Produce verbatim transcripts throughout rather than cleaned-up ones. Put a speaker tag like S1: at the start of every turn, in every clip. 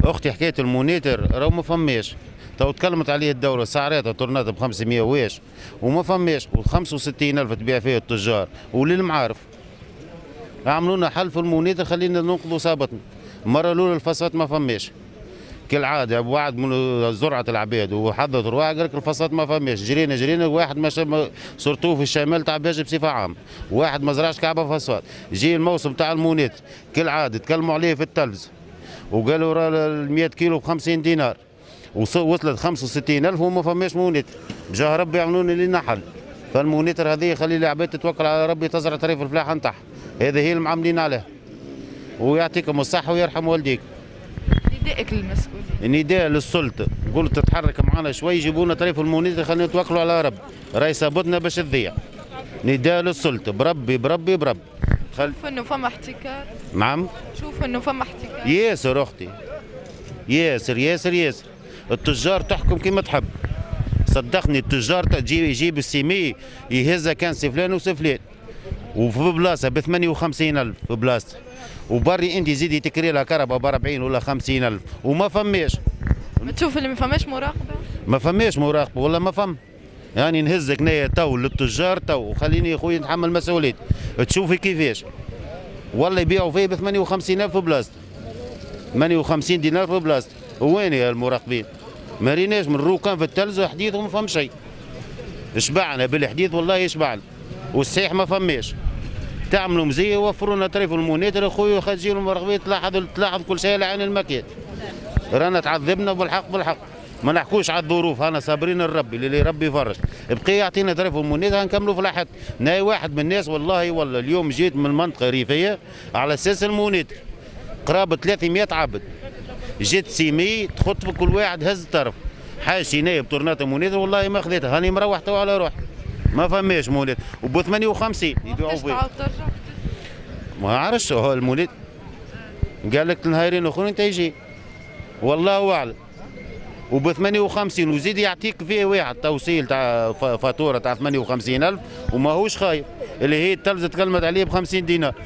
S1: اختي حكايه المونيتر راهو ما فماش. تو تكلمت عليه الدوله سعراتها طرنات ب خمسمية واش وما فماش، و خمسة وستين ألف تبيع فيه التجار وللمعارف. عملوا لنا حل في المونيتر خلينا ننقذوا صابتنا. المره الاولى الفصات ما فماش كالعاده، بوعد من زرعه العباد وحضرت رواح قال لك الفصات ما فماش. جرينا جرينا واحد ما سورتو في الشمال تاع باجي بصفه عامه، واحد ما زرعش كعبه فصات. جي الموسم تاع المونيتر كالعاده تكلموا عليه في التلفز وقالوا راه ال مية كيلو ب خمسين دينار، وصلت خمسة وستين ألف وما فماش مونيتر. بجاه ربي يعملوا لنا حل. فالمونيتر هذه يخلي العباد تتوكل على ربي تزرع طريف الفلاحه نتاعها، هذه هي المعاملين عليها. ويعطيكم الصحه ويرحم والديك.
S2: ندائك للمسؤولين.
S1: النداء للسلطه قلت تتحرك معنا شوي يجيبوا لنا طريف المونيتر خلينا نتوكلوا على ربي، راهي صابتنا باش تضيع. نداء للسلطه بربي بربي بربي.
S2: خل... شوف انه فما احتكار.
S1: نعم.
S2: شوف انه فما احتكار.
S1: ياسر اختي. ياسر ياسر ياسر. التجار تحكم كما تحب. صدقني التجار تجي يجيب السيمي يهزها كان سفلان وسفلان. وفي بلاصه ب ثمانية وخمسين ألف في بلاصه. وبري انت زيدي تكري لها كهرباء ب أربعين ولا خمسين ألف وما فماش.
S2: ما تشوف اللي ما فماش مراقبه؟
S1: ما فماش مراقبه ولا ما فم. يعني نهزك نية تو للتجار تو وخليني يا خويا نتحمل مسؤوليتي. تشوفي كيفاش. والله يبيعوا فيه ب ثمانية وخمسين ألف في بلاصته. ثمانية وخمسين دينار في بلاصته، وين يا المراقبين؟ ما ريناش من روكان في التلز حديث وما فهم شيء. شبعنا بالحديث والله يشبعنا. والصحيح ما فماش. تعملوا مزيه وفروا لنا طريف المونيتر اخويا خا تجيو المراقبين تلاحظ تلاحظ كل شيء على عين المكان. رانا تعذبنا بالحق بالحق. ما نحكوش على الظروف، انا صابرين الربي اللي ربي يفرج. بقي يعطينا طريف المونيتر نكملوا في لاحق. ناي واحد من الناس والله والله اليوم جيت من منطقه ريفيه على اساس المونيتر. قرابه ثلاثمية عبد. جيت سيمي تخط في كل واحد هز طرف. حاشي نايب طرنات المونيتر والله ما خذيتها، هاني مروح تو على روحي. ما فماش مونيتر وب ثمانية وخمسين يبيعوا فيه. ما عرفش هو المونيتر قال لك نهارين اخرين انت يجي والله اعلم. وب ثمانية وخمسين وزيد يعطيك فيه واحد توصيل تاع فاتوره تاع ثمانية وخمسين ألف وماهوش خايف، اللي هي التلفزه تكلمت عليه ب خمسين دينار.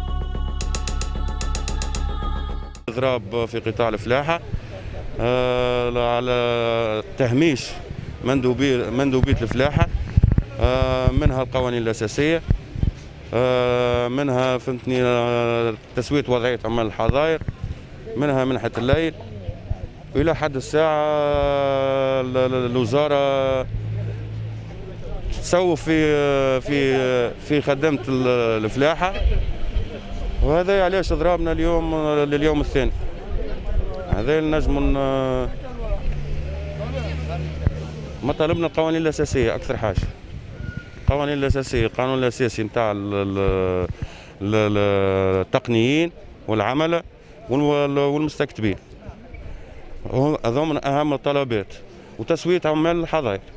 S3: اضراب في قطاع الفلاحه آه على تهميش مندوبي مندوبيه الفلاحه، آه منها القوانين الاساسيه، آه منها فهمتني آه تسويه وضعيه عمال الحظاير، منها منحه الليل. والى حد الساعه الوزاره تسوف في في في خدمه الفلاحه، وهذا علاش ضربنا اليوم لليوم الثاني. هذا نجم مطالبنا القوانين الاساسيه اكثر حاجه. القوانين الاساسيه، القانون الاساسي نتاع التقنيين والعمله والمستكتبين، هذوما اهم الطلبات، وتسويه عمال الحظاير.